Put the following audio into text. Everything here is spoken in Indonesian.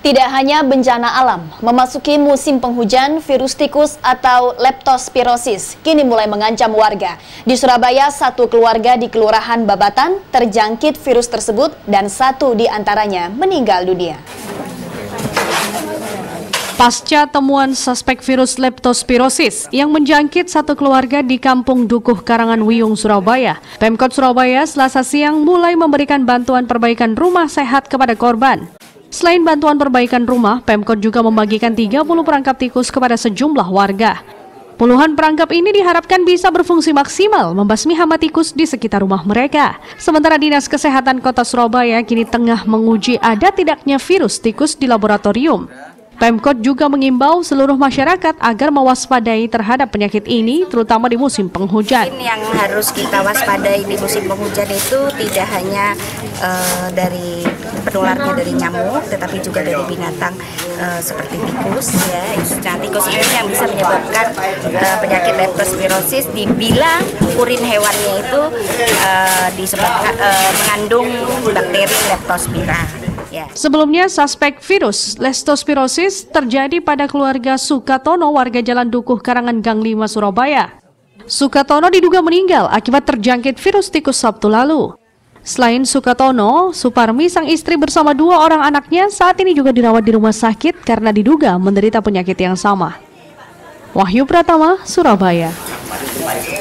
Tidak hanya bencana alam, memasuki musim penghujan, virus tikus atau leptospirosis kini mulai mengancam warga. Di Surabaya, satu keluarga di Kelurahan Babatan terjangkit virus tersebut dan satu di antaranya meninggal dunia. Pasca temuan suspek virus leptospirosis yang menjangkit satu keluarga di Kampung Dukuh Karanganwiyung, Surabaya, Pemkot Surabaya Selasa siang mulai memberikan bantuan perbaikan rumah sehat kepada korban. Selain bantuan perbaikan rumah, Pemkot juga membagikan 30 perangkap tikus kepada sejumlah warga. Puluhan perangkap ini diharapkan bisa berfungsi maksimal membasmi hama tikus di sekitar rumah mereka. Sementara Dinas Kesehatan Kota Surabaya kini tengah menguji ada tidaknya virus tikus di laboratorium. Pemkot juga mengimbau seluruh masyarakat agar mewaspadai terhadap penyakit ini, terutama di musim penghujan. Yang harus kita waspadai di musim penghujan itu tidak hanya dari penularnya dari nyamuk, tetapi juga dari binatang seperti tikus. Ya, tikus ini yang bisa menyebabkan penyakit leptospirosis bila urin hewannya itu mengandung bakteri leptospira. Sebelumnya, suspek virus leptospirosis terjadi pada keluarga Sukatono warga Jalan Dukuh Karangan Gang 5 Surabaya. Sukatono diduga meninggal akibat terjangkit virus tikus Sabtu lalu. Selain Sukatono, Suparmi sang istri bersama 2 orang anaknya saat ini juga dirawat di rumah sakit karena diduga menderita penyakit yang sama. Wahyu Pratama, Surabaya.